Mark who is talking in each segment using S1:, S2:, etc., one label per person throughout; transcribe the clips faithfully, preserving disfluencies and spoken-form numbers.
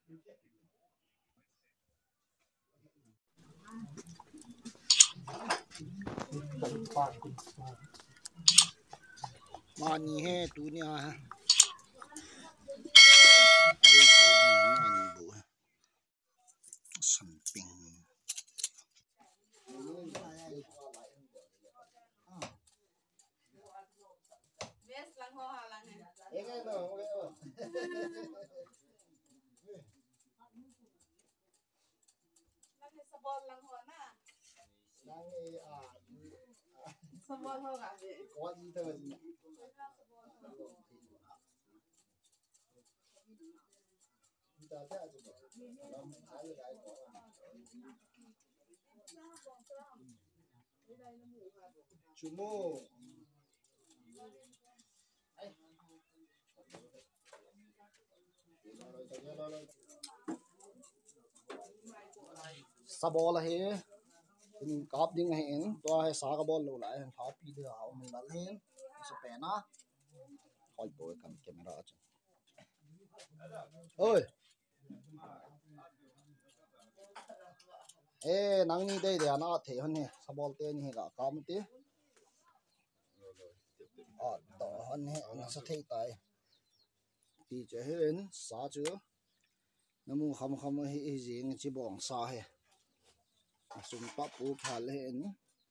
S1: mani he tu ni ha samping
S2: Sabol ho cả vậy.
S1: có gì thôi Chumo sabol là he in cáp ding hen to he sa ka bol lo lại hen tháo pi được hậu mình lại hen sẽ bẻ nó khỏi tôi cầm camera chứ ơi ê nắng như đây thì nó thể hơn nè sabol tên như là cam tí ờ đỏ hơn nè nó sẽ thấy tay thì chỉ hen sa chứ nó mu không không hi gì chỉ bỏng sa he sum pap u phal hen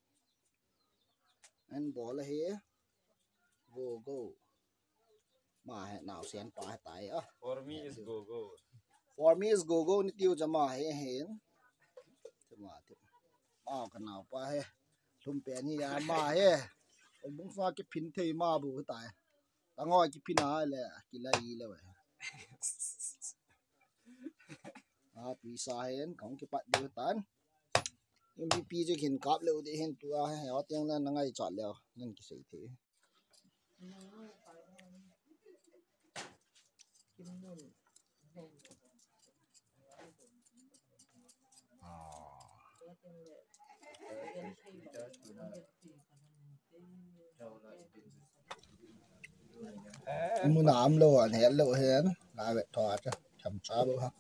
S1: anh bỏ là he go go mà hệ nào xem pa tay á
S3: For me is go go.
S1: for me is go go ni tiêu chama he hen chama ti ma ka nào pa he thum pe ni ya ma he ông bung fa cái pin thei ma bu tai ta ngoi cái pin a le ki la yi le we a pi sa hen kong cái pat de tan em vê pê cho hiện cáp lâu để hiện tua hay ở tiếng nên ngay chọn leo nên cái gì thế muốn làm lâu anh hẹn lâu hẹn lại vậy thoa cho chăm cha bố ha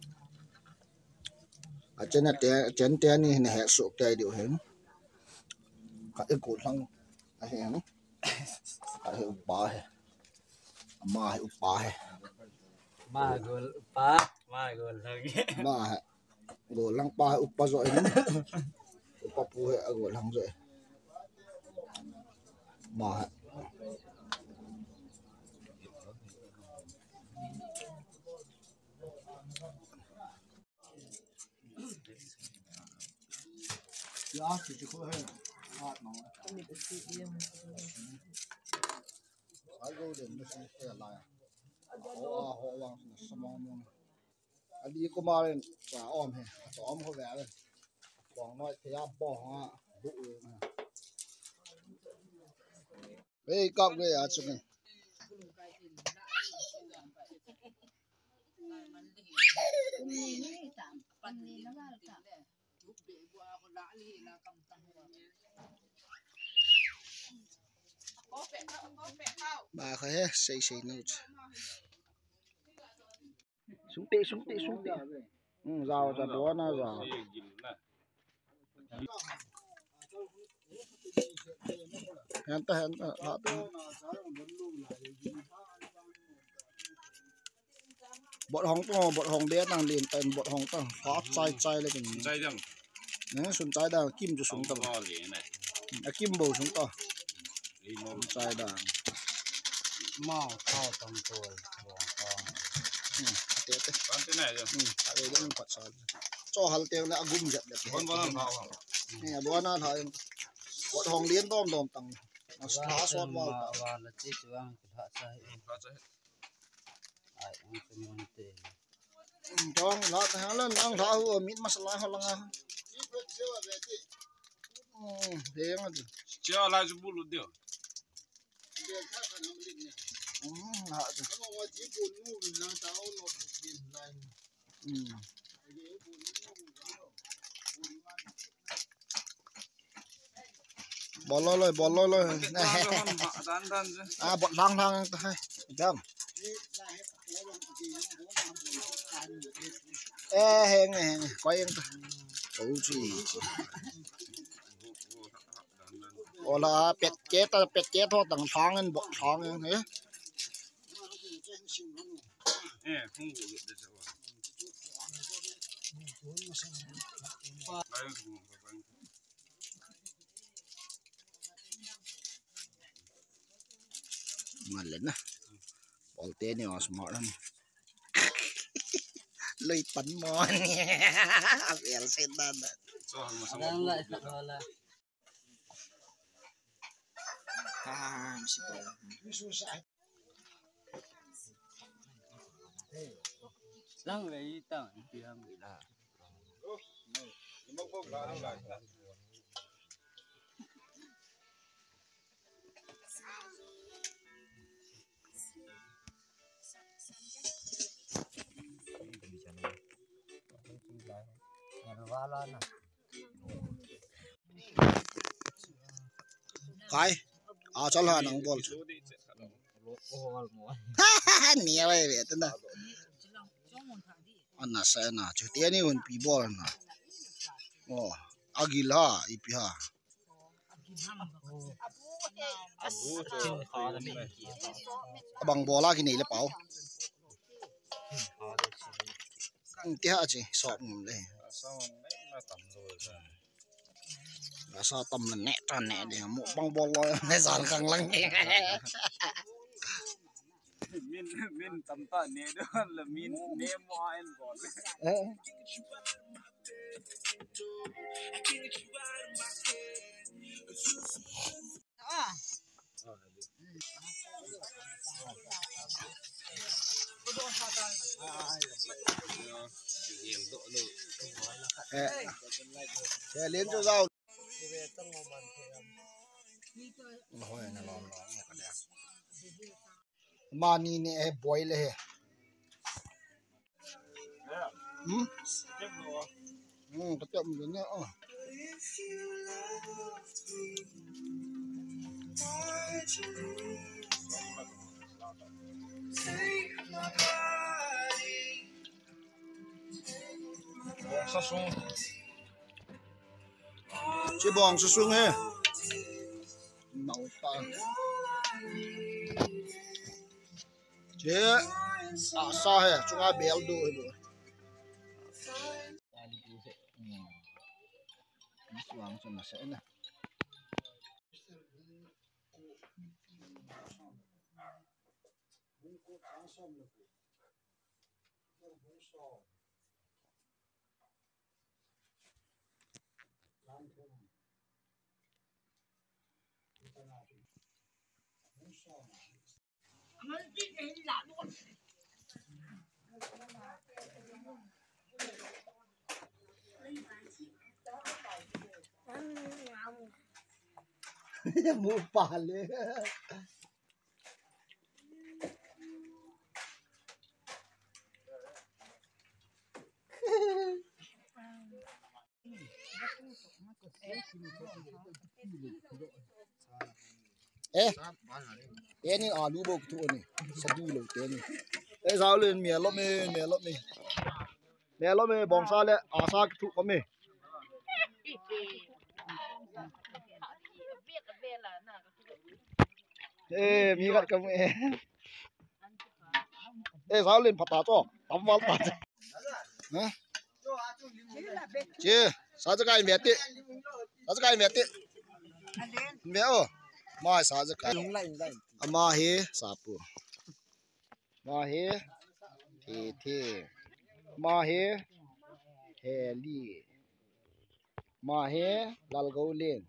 S1: ở trên này trên trên này hẹn sụp cây điều hẹn cái cột lăng hẹn cái hiệu ba hẹn mà hiệu ba hẹn
S3: Ma gol pa, ma gol lagi.
S1: mà hẹn gồ lăng ba hiệu ba rồi ba pu hẹn gồ lăng rồi mà hẹn ya chỉ chỉ có hơi hạt nó sai go đến nó sẽ phải lại họ họ vàng sắm mông anh đi có mà lên trả om hè trả om có vẻ lên quảng nói thì áp bỏ ha bự đây cặp cái à chụp này bà khởi hết xây xây nốt xuống tị xuống tị xuống tị ừ rào ra đó na rào hẹn ta hẹn ta họ bọt hóng to bọt hóng đét đang liền tên bọt hóng ta khó chai chai lên cái
S3: Chai dang.
S1: nè xuống chai đang kim cho xuống ta à kim bầu xuống ta chai đang
S3: Mau kau tong toy.
S1: tệ tệ
S3: Kan thế này rồi.
S1: ừ tại vì nó quạt sao cho hal tiêu là gum giật được
S3: Bon bon kau.
S1: nè bữa nay thôi bọt hóng liên tôm tôm tăng nó khá xót vào
S4: và là chỉ chuang cái hạt sai
S3: Kau cai.
S4: ai ông cái món tê
S1: cho nó thằng lên ăn tháo hùa mít masala hoặc là ngang thế mà
S3: Cia lai ju bulu dia.
S1: họ bỏ lôi lôi bỏ lôi lôi
S3: Dan dan je.
S1: à bỏ lang lang thôi chậm ê hèn hèn quay em cậu gì gọi là pet chết ta pet chết thôi tầng thoáng anh bộ thoáng anh thế mà lên á bỏ tên này ở smart lắm lôi tấn mòn bèo sen đan
S4: Đang lại thật là
S1: à
S4: đang lấy tặng thì ham bị là
S1: cái à cho là nắng bol nia vậy vậy tên đó anh sẽ na chứ tiền này còn bị bol na oh agil ha ipi ha bằng bola cái này là bảo tiếc chứ sọp ngầm đây là sao tầm là nẹt tròn nẹt để một băng bò lôi này giàn càng lăng
S3: min min tầm ta nè đó là min nè mua anh còn
S1: để lên cho rau hồi này lon mani này boil है hmm hmm tetap begini oh sasung chỉ bong sasung he nấu ta chế à sao he chúng ta béo đồ rồi xuống cho nó sẽ nè mua pale ê té ni alu bốc thu ni sadu lo té ni ê sao lên mè lót mè mè lót mè mè lót mè bong sa le à sa thu có mè ê mi gắt công ê ê sao lên phata cho tắm vào phata hả chứ sao cho cái mè tị sao cho cái mè tị mè ô mai sao cho cái ama he sapu ma he thi thi ma he he li ma he lal go len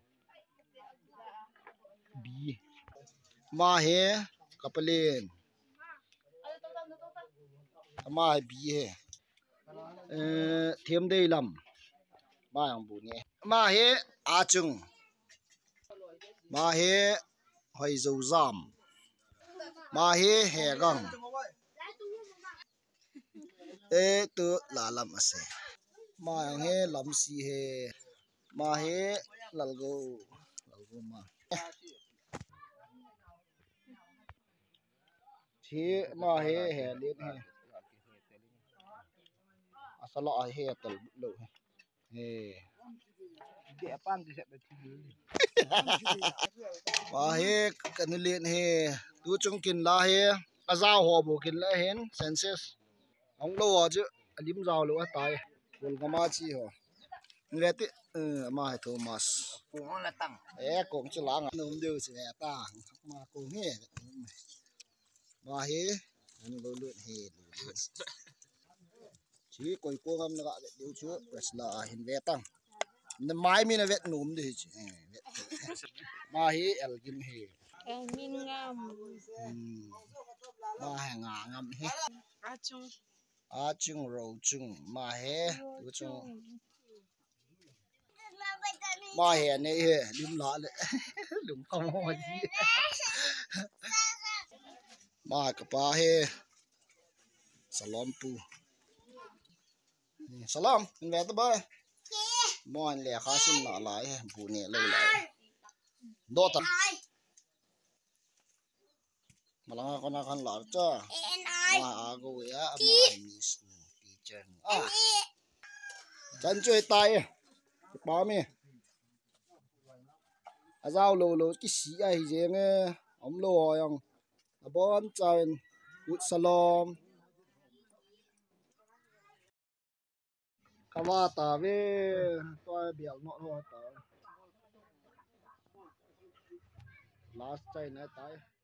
S1: bi ma he kapalen ma he bi he thêm đây lầm ma yang bu ne ma he a chung ma he hoi zo zam ma he he gang e tu la lam ase ma yang he lam si he ma he lal go lal go ma thi ma he he len he สละเฮตลโลเฮ
S4: Dia pan tu set betul.
S1: ว่าเฮกันเลียนเฮดูจงกินลาเฮอาซาหัวบุกินละเห็นเซนเซสองโลอ่ะจะอลิมซาวโลตายบนกมาชีหัวนี่แหละที่เออมาให้โทมัส
S4: Kung la tang.
S1: เอ๊ะกงจะล้างนุ่มเดียวสิแม่ตางมากงเฮมาเฮอันโลเลือดเฮชีกอยกงกันละเดี๋ยวชื่อเวสลาเห็นเวตังนั่นไม้มีนะเวทนุ่มดิจิมาเฮเอลกิมเฮ
S2: Em min ngam.
S1: มาแห่งางามเฮ
S2: Achung.
S1: อาจึงเราจึงมาเฮดูจงมาเฮนี่เฮลืมละเลยลืมคำว่าดีมากระปาเฮสลอมปูสลอมเป็นแบบตัวมอนเหลี่ยข้าสินหนาหลายปูเนี่ยเลยหลายโดดตันมาลังกันกันหลายจ้ามาอากูยะมามิสปีเจนอ่ะจันช่วยตายป้ามีอาเจ้าโลโลกิสีไอเจงเออมโลยังบอนจันอุสลอมคำว่าตาเวตัวเบียกเนาะตัวตา last ใจนะตาย